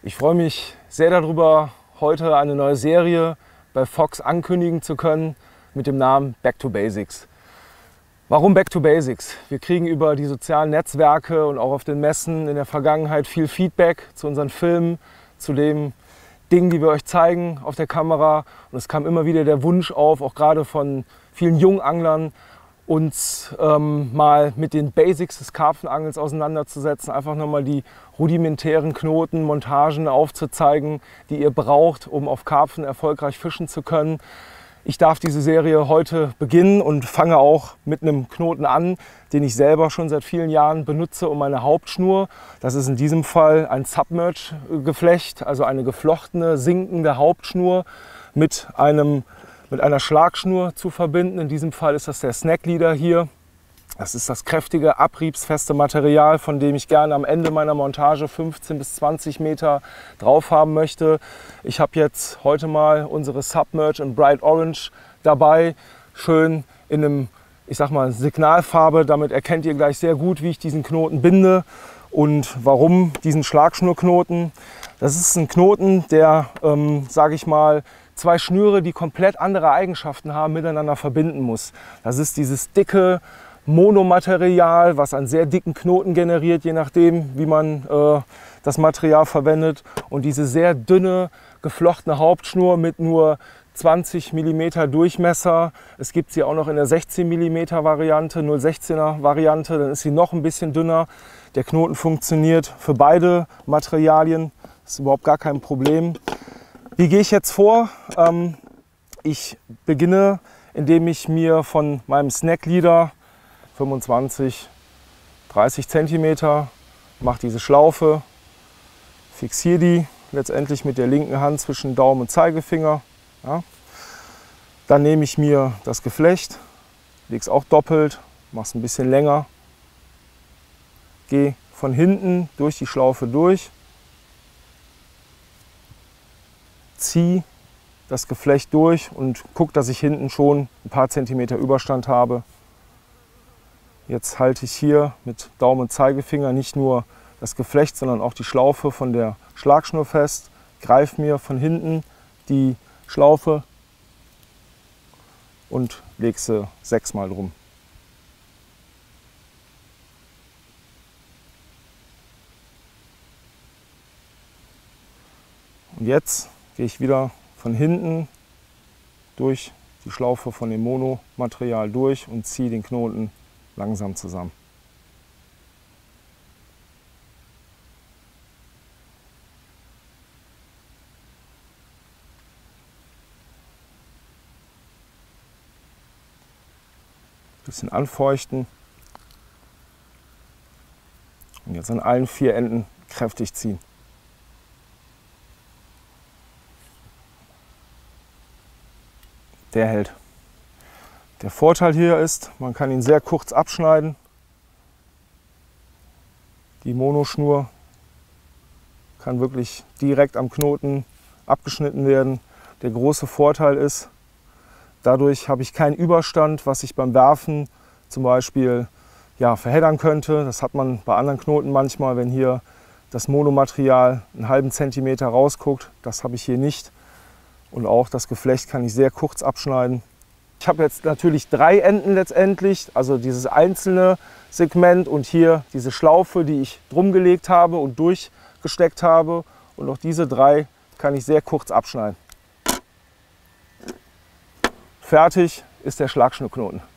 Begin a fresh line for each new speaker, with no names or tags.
Ich freue mich sehr darüber, heute eine neue Serie bei Fox ankündigen zu können mit dem Namen Back to Basics. Warum Back to Basics? Wir kriegen über die sozialen Netzwerke und auch auf den Messen in der Vergangenheit viel Feedback zu unseren Filmen, zu den Dingen, die wir euch zeigen auf der Kamera. Und es kam immer wieder der Wunsch auf, auch gerade von vielen jungen Anglern, uns mal mit den Basics des Karpfenangels auseinanderzusetzen, einfach nochmal die rudimentären Knoten, Montagen aufzuzeigen, die ihr braucht, um auf Karpfen erfolgreich fischen zu können. Ich darf diese Serie heute beginnen und fange auch mit einem Knoten an, den ich selber schon seit vielen Jahren benutze, um meine Hauptschnur. Das ist in diesem Fall ein Submerge-Geflecht, also eine geflochtene, sinkende Hauptschnur mit einer Schlagschnur zu verbinden. In diesem Fall ist das der Snack Leader hier. Das ist das kräftige, abriebsfeste Material, von dem ich gerne am Ende meiner Montage 15 bis 20 Meter drauf haben möchte. Ich habe jetzt heute mal unsere Submerge in Bright Orange dabei, schön in einem, ich sag mal, Signalfarbe. Damit erkennt ihr gleich sehr gut, wie ich diesen Knoten binde und warum diesen Schlagschnurknoten. Das ist ein Knoten, der, sage ich mal, zwei Schnüre, die komplett andere Eigenschaften haben, miteinander verbinden muss. Das ist dieses dicke Monomaterial, was einen sehr dicken Knoten generiert, je nachdem, wie man das Material verwendet. Und diese sehr dünne, geflochtene Hauptschnur mit nur 20 mm Durchmesser. Es gibt sie auch noch in der 16 mm Variante, 0,16er Variante, dann ist sie noch ein bisschen dünner. Der Knoten funktioniert für beide Materialien, das ist überhaupt gar kein Problem. Wie gehe ich jetzt vor? Ich beginne, indem ich mir von meinem Snack Leader 25, 30 cm mache diese Schlaufe, fixiere die letztendlich mit der linken Hand zwischen Daumen und Zeigefinger. Ja. Dann nehme ich mir das Geflecht, lege es auch doppelt, mache es ein bisschen länger, gehe von hinten durch die Schlaufe durch, ziehe das Geflecht durch und gucke, dass ich hinten schon ein paar Zentimeter Überstand habe. Jetzt halte ich hier mit Daumen und Zeigefinger nicht nur das Geflecht, sondern auch die Schlaufe von der Schlagschnur fest, greife mir von hinten die Schlaufe und lege sie 6-mal drum. Und jetzt gehe ich wieder von hinten durch die Schlaufe von dem Monomaterial durch und ziehe den Knoten langsam zusammen. Ein bisschen anfeuchten und jetzt an allen 4 Enden kräftig ziehen. Der hält. Der Vorteil hier ist, man kann ihn sehr kurz abschneiden. Die Monoschnur kann wirklich direkt am Knoten abgeschnitten werden. Der große Vorteil ist, dadurch habe ich keinen Überstand, was ich beim Werfen zum Beispiel verheddern könnte. Das hat man bei anderen Knoten manchmal, wenn hier das Monomaterial einen halben Zentimeter rausguckt. Das habe ich hier nicht. Und auch das Geflecht kann ich sehr kurz abschneiden. Ich habe jetzt natürlich 3 Enden letztendlich, also dieses einzelne Segment und hier diese Schlaufe, die ich drum gelegt habe und durchgesteckt habe. Und auch diese 3 kann ich sehr kurz abschneiden. Fertig ist der Schlagschnurknoten.